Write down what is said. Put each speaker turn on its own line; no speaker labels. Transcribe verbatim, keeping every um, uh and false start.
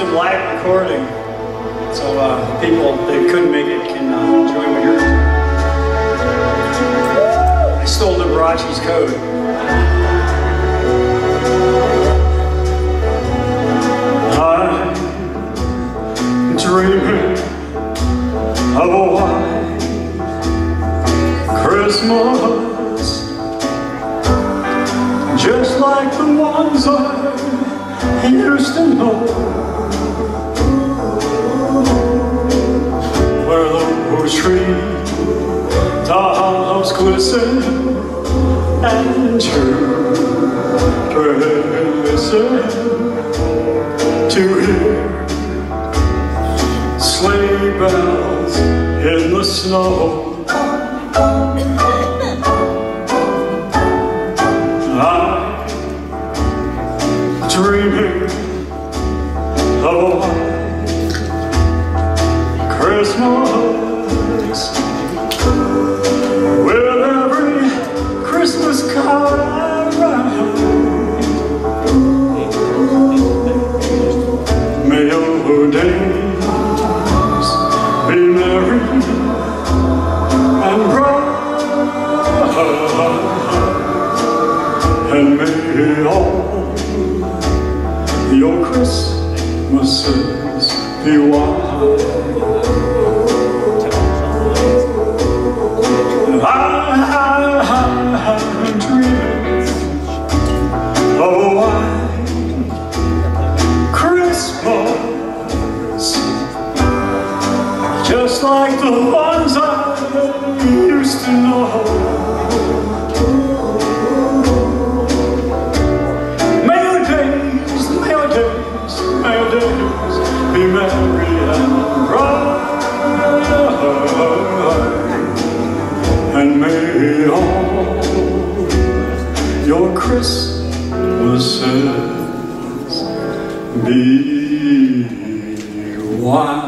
some live recording, so uh, people that couldn't make it can uh, enjoy what you're doing. I stole Liberace's code. I'm dreaming of a white Christmas, just like the ones I used to know, where those treetops glisten and children listen to hear sleigh bells in the snow. I'm dreaming of a white Christmas, with every Christmas card I write. May your days be merry and bright, and may all your Christmases be white. I'm dreaming of a white Christmas, just like the ones I used to know. May your days, may your days, may your days be merry and bright, and may all your Christmases be white.